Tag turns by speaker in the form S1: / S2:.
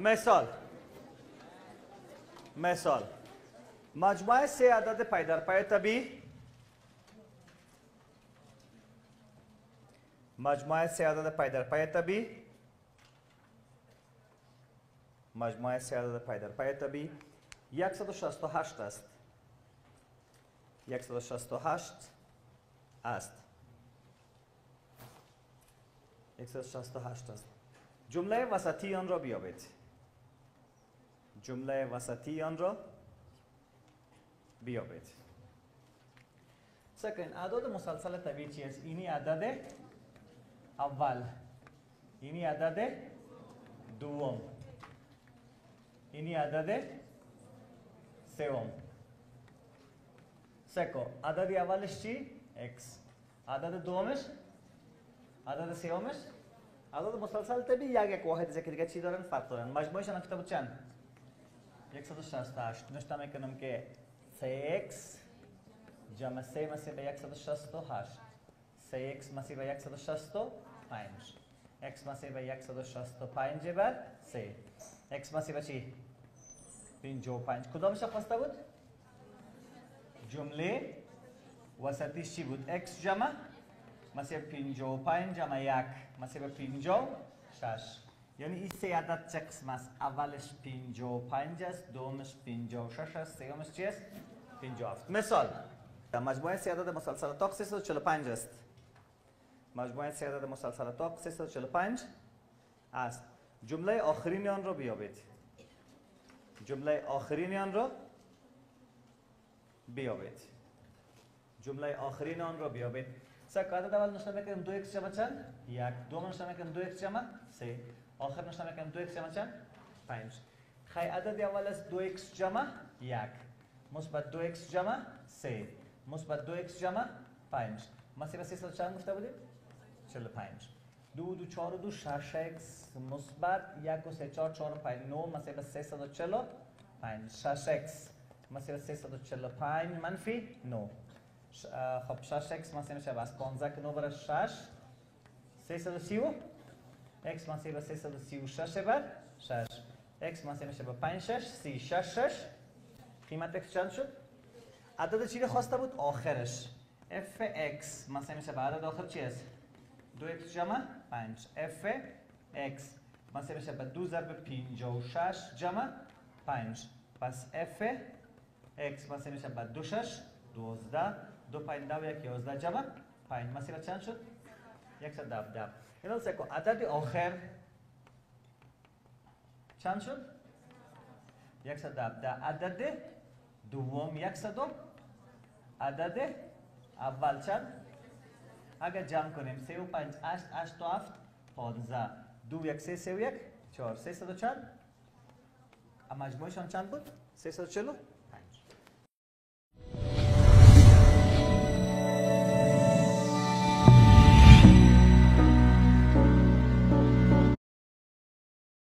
S1: مثال مجموعه 3 عدد پی در پی طبیعی، مجموعه 3 عدد پی در پی طبیعی، مجموعه 3 عدد پی در پی طبیعی 168 است. 168 است. 168 است. جمله وسطی آن را بیابید. جمله وسطی آن را بیابید. سکن اعداد مسلسل طبیعی چیست؟ اینی عدد اول، اینی عدد دوم، اینی عدد سوم. سکو عدد اولش چی؟ x. عدد دومش، عدد سومش، عدد مسلسل طبیعی یک واحد ذکر دیگه چی دارن؟ فرق دارن. مجموعش الان کتاب چند؟ 168. نشته میکنم که 3x جمع 3 مساوی به 168. 3x مساوی به 165. x مساوی به 165 بر 3. x مساوی به چی؟ 55. کدامش خواسته بود؟ جمله وسطیش چی بود؟ x جمع مساوی 55 جمع 1 مساوی به 56. یعنی این 3 عدد چه قسم است؟ اولش 55 است، دومش 56 است، سومش چی است؟ 57. مثال مجموعه 3 عدد مسلسل طاق 345 است. مجموعه 3 عدد مسلسل طاق 345 است. جمله آخرین آن را بیابید. جمله آخرین آن را بیابید. جمله آخرین آن را بیابید. سک عدد اول نشته میکنیم 2x جمع چند؟ 1. دوم نشته میکنیم 2x جمع 3. آخر نشته میکنیم 2x جمع چند؟ 5. خی عدد اول است 2x جمع 1 مثبت 2x جمع 3 مثبت 2x جمع 5 مساوی به 300 چند گفته بودیم؟ 45. 2 2 4 2 6x مثبت 1 و 3 4 4 و 5 9 مساوی به 345. 6x مساوی به 345 منفی 9. خب 6x مساوی میشه از 15 که 9 بر 6 330 x مساوی به 336 بر 6 x مساوی میشه به 5 6 36 قیمت x چند شد؟ عدد چی رو خواسته بود؟ آخرش f x مساوی میشه به عدد آخر چی است؟ 2x جمع 5 f x مساوی میشه به 2 ضرب 56 جمع 5 پس f x مساوی میشه به 2 6 12 2 5 9 1 11 جمع 5 مساوی به چند شد؟ 117. اینا سکو عدد آخر چند شد؟ 117. عدد دوم 100. عدد اول چند؟ اگر جمع کنیم 3 و 5 8 8 و 7 15 2 1 3 3 و 1 4 300 چند؟ مجموعشان چند بود؟ 340